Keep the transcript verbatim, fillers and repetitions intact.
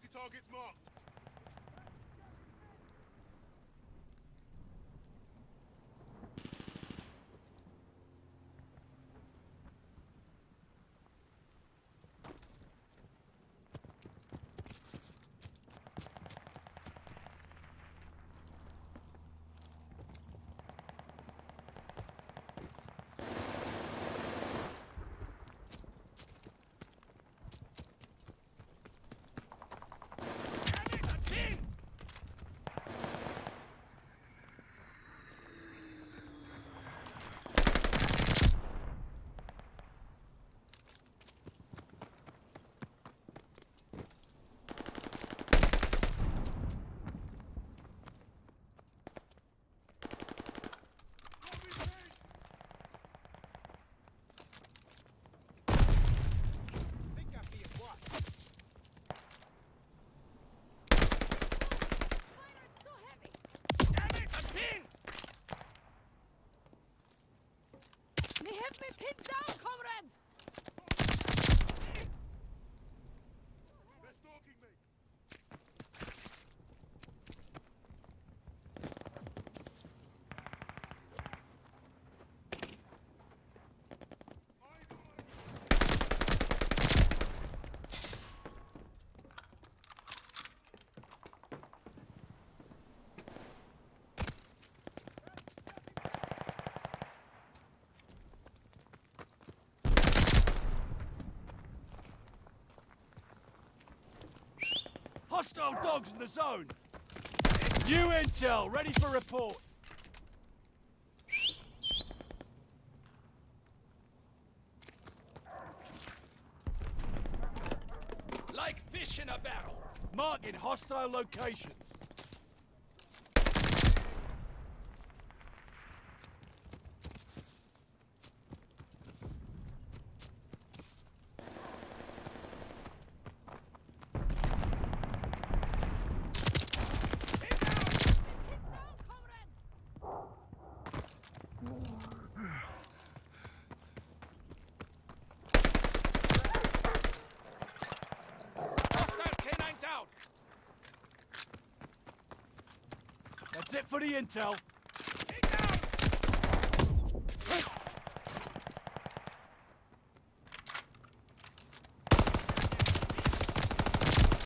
Targets marked. They have me pinned down, comrades! They're stalking me! Hostile dogs in the zone! New intel, ready for report! Like fish in a barrel! Marking hostile locations. That's it for the intel.